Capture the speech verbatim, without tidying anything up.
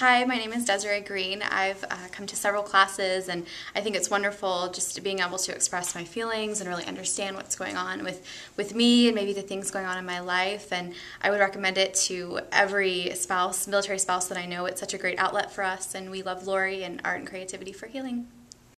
Hi, my name is Desiree Green. I've uh, come to several classes, and I think it's wonderful just being able to express my feelings and really understand what's going on with, with me and maybe the things going on in my life. And I would recommend it to every spouse, military spouse that I know. It's such a great outlet for us, and we love Lori and art and creativity for healing.